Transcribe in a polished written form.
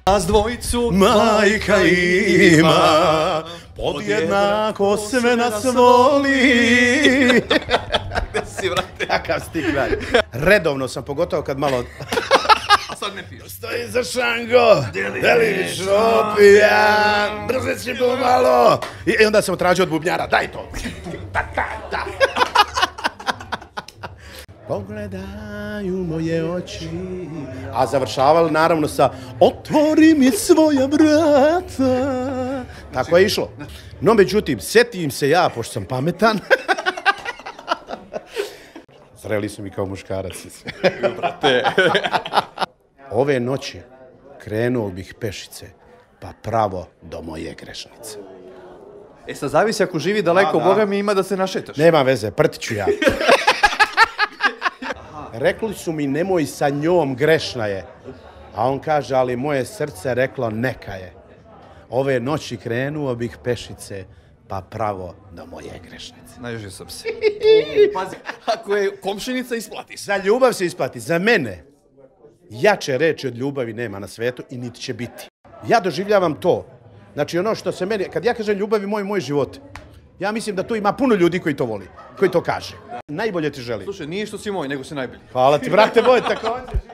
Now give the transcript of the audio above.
Nas dvojicu majka ima, podjednako sve nas voli. Gde si, vrate? Kakav si ti kralj. Redovno sam, pogotovo kad malo... A sad ne piješ. Stoji za šango, deliš opijan, brzo si pomalo. I onda sam tražio od bubnjara, daj to. Pogledaju moje oči. A završavali naravno sa otvori mi svoja vrata. Tako je išlo. No međutim, setim se ja, pošto sam pametan. Zreli su mi kao muškarac. Brate. Ove noći krenuo bih pešice, pa pravo do moje grešnice. E sad zavisi ako živi daleko, Boga mi ima da se našetaš. Nema veze, prtit ću ja. Rekli su mi nemoj sa njom, grešna je. A on kaže, ali moje srce reklo neka je. Ove noći krenuo bih pešice, pa pravo do moje grešnice. Naježio sam se. Pazi, ako je komšinica, isplati se. Za ljubav se isplati, za mene. Jače reči od ljubavi nema na svetu i niti će biti. Ja doživljavam to. Znači ono što se meni, kad ja kažem ljubav je moj život, ja mislim da tu ima puno ljudi koji to voli, koji to kaže. Najbolje ti želim. Slušaj, nije što si moj, nego si najbolji. Hvala ti, brate moj, također.